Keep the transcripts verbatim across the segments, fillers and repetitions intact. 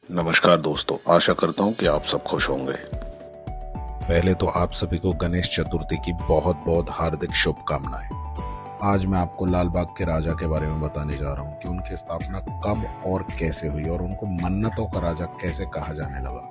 नमस्कार दोस्तों, आशा करता हूँ कि आप सब खुश होंगे। पहले तो आप सभी को गणेश चतुर्थी की बहुत बहुत हार्दिक शुभकामनाएं। आज मैं आपको लाल बाग के राजा के बारे में बताने जा रहा हूँ कि उनकी स्थापना कब और कैसे हुई और उनको मन्नतों का राजा कैसे कहा जाने लगा।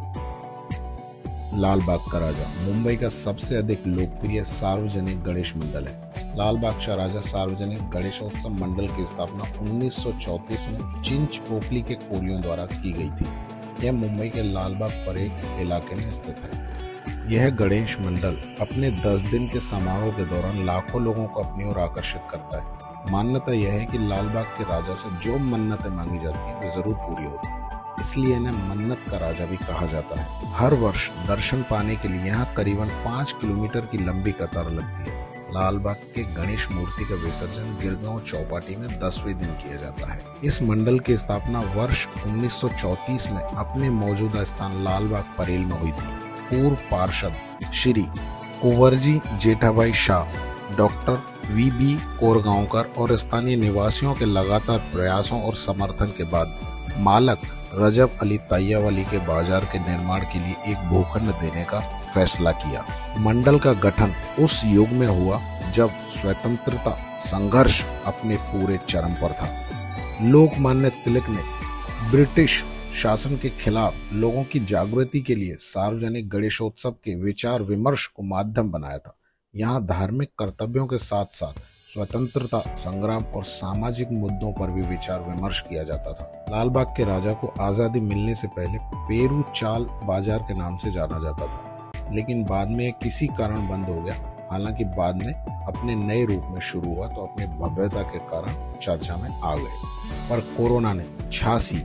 लाल बाग का राजा मुंबई का सबसे अधिक लोकप्रिय सार्वजनिक गणेश मंडल है। लाल बाग का राजा सार्वजनिक गणेशोत्सव मंडल की स्थापना उन्नीस सौ चौंतीस में चिंच पोपली के कोरियों द्वारा की गई थी। यह मुंबई के लाल बाग परेड इलाके में स्थित है। यह गणेश मंडल अपने दस दिन के समारोह के दौरान लाखों लोगों को अपनी ओर आकर्षित करता है। मान्यता यह है कि लाल बाग के राजा से जो मन्नतें मांगी जाती हैं वे जरूर पूरी होती हैं, इसलिए इन्हें मन्नत का राजा भी कहा जाता है। हर वर्ष दर्शन पाने के लिए यहाँ करीबन पाँच किलोमीटर की लंबी कतार लगती है। लाल बाग के गणेश मूर्ति का विसर्जन गिरगांव चौपाटी में दसवें दिन किया जाता है। इस मंडल की स्थापना वर्ष उन्नीस सौ चौंतीस में अपने मौजूदा स्थान लाल बाग परेल में हुई थी। पूर्व पार्षद Shri Kunwarji Jethabhai Shah, doctor V B Korgaonkar और स्थानीय निवासियों के लगातार प्रयासों और समर्थन के बाद मालक रजब अली तैयावाली के बाजार के निर्माण के लिए एक भूखंड देने का फैसला किया। मंडल का गठन उस युग में हुआ जब स्वतंत्रता संघर्ष अपने पूरे चरम पर था। लोकमान्य तिलक ने ब्रिटिश शासन के खिलाफ लोगों की जागृति के लिए सार्वजनिक गणेशोत्सव के विचार विमर्श को माध्यम बनाया था। यहाँ धार्मिक कर्तव्यों के साथ साथ स्वतंत्रता संग्राम और सामाजिक मुद्दों पर भी विचार विमर्श किया जाता था। लाल बाग के राजा को आजादी मिलने से पहले पेरू चाल बाजार के नाम से जाना जाता था, लेकिन बाद में किसी कारण बंद हो गया। हालांकि बाद में अपने नए रूप में शुरू हुआ तो अपनी भव्यता के कारण चर्चा में आ गए। पर कोरोना ने छियासी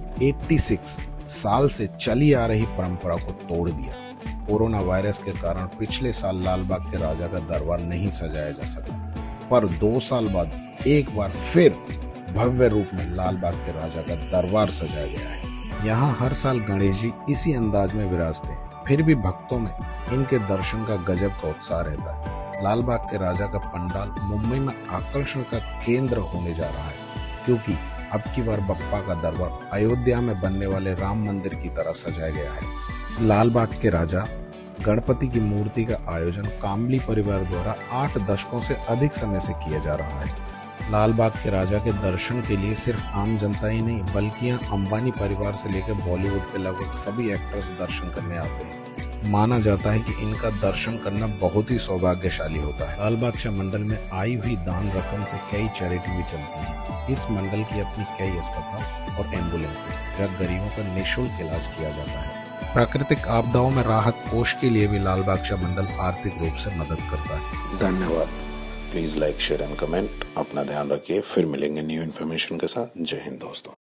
छियासी साल से चली आ रही परंपरा को तोड़ दिया। कोरोना वायरस के कारण पिछले साल लाल बाग के राजा का दरबार नहीं सजाया जा सका, पर दो साल बाद एक बार फिर भव्य रूप में लाल बाग के राजा का दरबार सजाया गया है। यहाँ हर साल गणेश जी इसी अंदाज में विराजते हैं, फिर भी भक्तों में इनके दर्शन का गजब का उत्साह रहता है। लाल बाग के राजा का पंडाल मुंबई में आकर्षण का केंद्र होने जा रहा है, क्योंकि अब की बार बप्पा का दरबार अयोध्या में बनने वाले राम मंदिर की तरह सजाया गया है। लाल बाग के राजा गणपति की मूर्ति का आयोजन कांबली परिवार द्वारा आठ दशकों से अधिक समय से किया जा रहा है। लाल बाग के राजा के दर्शन के लिए सिर्फ आम जनता ही नहीं बल्कि यहाँ अंबानी परिवार से लेकर बॉलीवुड के लगभग सभी एक्टर्स दर्शन करने आते हैं। माना जाता है कि इनका दर्शन करना बहुत ही सौभाग्यशाली होता है। लाल बाग मंडल में आई हुई दान रकम से कई चैरिटी भी चलती है। इस मंडल की अपनी कई अस्पताल और एम्बुलेंस है, जहाँ गरीबों का निःशुल्क इलाज किया जाता है। प्राकृतिक आपदाओं में राहत कोष के लिए भी लाल बाग मंडल आर्थिक रूप से मदद करता है। धन्यवाद। Please like share and comment. अपना ध्यान रखिए। फिर मिलेंगे न्यू इन्फॉर्मेशन के साथ। जय हिंद दोस्तों।